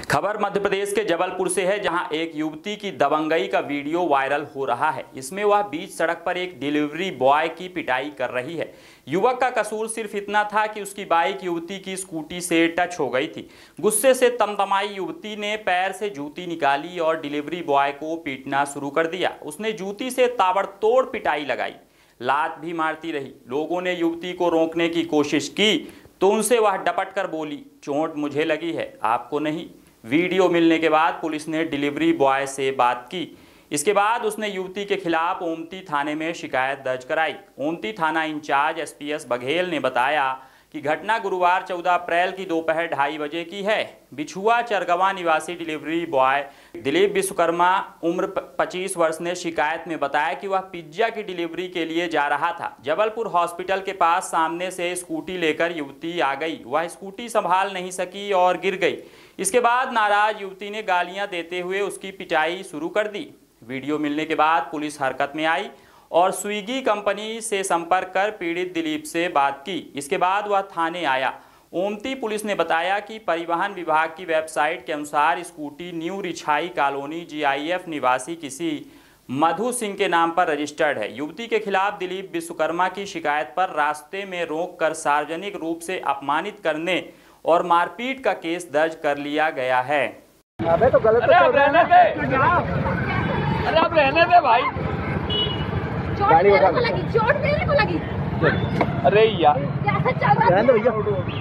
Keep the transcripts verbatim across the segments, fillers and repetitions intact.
खबर मध्य प्रदेश के जबलपुर से है, जहां एक युवती की दबंगई का वीडियो वायरल हो रहा है। इसमें वह बीच सड़क पर एक डिलीवरी बॉय की पिटाई कर रही है। युवक का कसूर सिर्फ इतना था कि उसकी बाइक युवती की स्कूटी से टच हो गई थी। गुस्से से तमतमाई युवती ने पैर से जूती निकाली और डिलीवरी बॉय को पीटना शुरू कर दिया। उसने जूती से ताबड़तोड़ पिटाई लगाई, लात भी मारती रही। लोगों ने युवती को रोकने की कोशिश की तो उनसे वह डपट कर बोली, चोट मुझे लगी है, आपको नहीं। वीडियो मिलने के बाद पुलिस ने डिलीवरी बॉय से बात की। इसके बाद उसने युवती के खिलाफ ओमती थाने में शिकायत दर्ज कराई। ओमती थाना इंचार्ज एसपीएस बघेल ने बताया कि घटना गुरुवार चौदह अप्रैल की दोपहर ढाई बजे की है। बिछुआ चरगवा निवासी डिलीवरी बॉय दिलीप विश्वकर्मा उम्र पच्चीस वर्ष ने शिकायत में बताया कि वह पिज्जा की डिलीवरी के लिए जा रहा था। जबलपुर हॉस्पिटल के पास सामने से स्कूटी लेकर युवती आ गई। वह स्कूटी संभाल नहीं सकी और गिर गई। इसके बाद नाराज युवती ने गालियां देते हुए उसकी पिटाई शुरू कर दी। वीडियो मिलने के बाद पुलिस हरकत में आई और स्विगी कंपनी से संपर्क कर पीड़ित दिलीप से बात की। इसके बाद वह थाने आया। ओमती पुलिस ने बताया कि परिवहन विभाग की वेबसाइट के अनुसार स्कूटी न्यू रिछाई कॉलोनी जीआईएफ निवासी किसी मधु सिंह के नाम पर रजिस्टर्ड है। युवती के खिलाफ दिलीप विश्वकर्मा की शिकायत पर रास्ते में रोककर सार्वजनिक रूप से अपमानित करने और मारपीट का केस दर्ज कर लिया गया है। अबे तो गलत, अरे आप रहने दे, अरे आप रहने दे भाई। चोट मेरे को लगी, चोट मेरे को लगी। अरे यार कैसे चल रहा है भैया?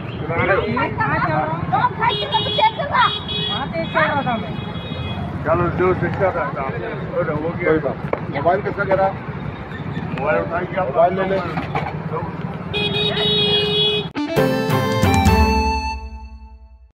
चलो जो शिक्षा था हो गया। मोबाइल किसका गिरा? मोबाइल उठाइए, मोबाइल ले ले।